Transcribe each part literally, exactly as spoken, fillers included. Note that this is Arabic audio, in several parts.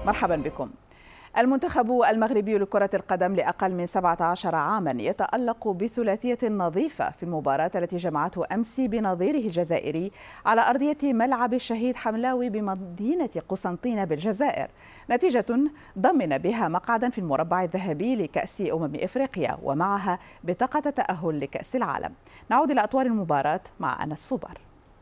مرحبا بكم. المنتخب المغربي لكرة القدم لأقل من سبعة عشر عاما يتألق بثلاثية نظيفة في المباراة التي جمعته أمس بنظيره الجزائري على أرضية ملعب الشهيد حملاوي بمدينة قسنطينة بالجزائر، نتيجة ضمن بها مقعدا في المربع الذهبي لكأس أمم إفريقيا ومعها بطاقة تأهل لكأس العالم. نعود إلى أطوار المباراة مع أنس فوبار.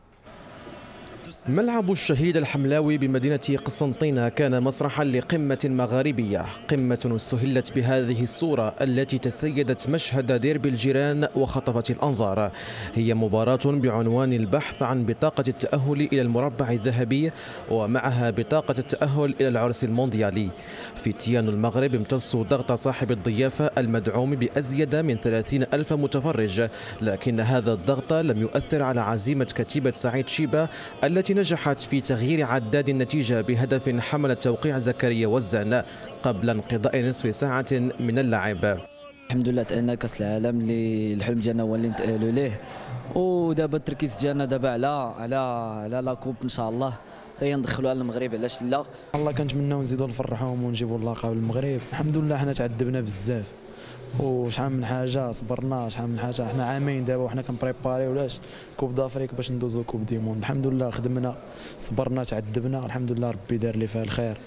ملعب الشهيد الحملاوي بمدينة قسنطينة كان مسرحا لقمة مغاربية، قمة استهلت بهذه الصورة التي تسيدت مشهد ديربي الجيران وخطفت الأنظار. هي مباراة بعنوان البحث عن بطاقة التأهل إلى المربع الذهبي ومعها بطاقة التأهل إلى العرس المونديالي. فتيان المغرب امتصوا ضغط صاحب الضيافة المدعوم بأزيد من ثلاثين ألف متفرج، لكن هذا الضغط لم يؤثر على عزيمة كتيبة سعيد شيبة التي نجحت في تغيير عداد النتيجة بهدف حمل توقيع زكريا وزان قبل انقضاء نصف ساعة من اللعب. الحمد لله تأهلنا لكأس العالم اللي الحلم ديالنا هو اللي نتأهلوا ليه، ودابا التركيز ديالنا دابا على على على لا كوب ان شاء الله حتى ندخلوها للمغرب، علاش لا. الله كنتمناو نزيدوا نفرحوهم ونجيبوا اللقب للمغرب. الحمد لله حنا تعذبنا بزاف وشحال من حاجه صبرنا، شحال من حاجه حنا عامين دابا وحنا كنبريباريو لاش كوب دافريك باش ندوزو كوب دي موند. الحمد لله خدمنا صبرنا تعذبنا، الحمد لله ربي دار لي فيها الخير.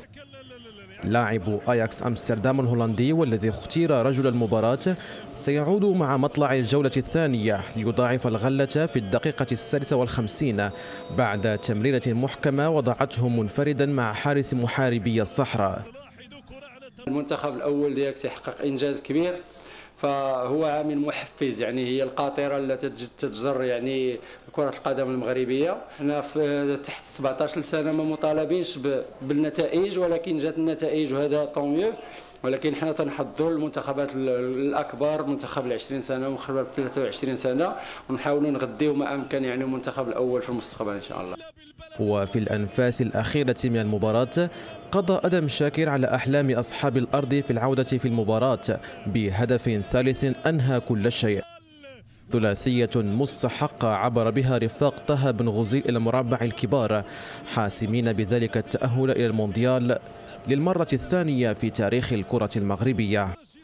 لاعب اياكس امستردام الهولندي والذي اختير رجل المباراة سيعود مع مطلع الجولة الثانية ليضاعف الغلة في الدقيقة السادسة والخمسين بعد تمريرة محكمة وضعته منفردا مع حارس محاربي الصحراء. المنتخب الأول ديالك تحقق إنجاز كبير، فهو عامل محفز، يعني هي القاطرة التي تتجر يعني كرة القدم المغربية. حنا في تحت سبعطاش سنة ما مطالبينش بالنتائج، ولكن جات النتائج وهذا طوميو، ولكن حنا تنحضروا المنتخبات الأكبر، منتخب العشرين سنة ومنتخب الثلاثة وعشرين سنة، ونحاولوا نغديو ما أمكن يعني المنتخب الأول في المستقبل إن شاء الله. وفي الأنفاس الأخيرة من المباراة قضى أدم شاكر على أحلام أصحاب الأرض في العودة في المباراة بهدف ثالث أنهى كل شيء. ثلاثية مستحقة عبر بها رفاق طه بن غزيل إلى مربع الكبار، حاسمين بذلك التأهل إلى المونديال للمرة الثانية في تاريخ الكرة المغربية.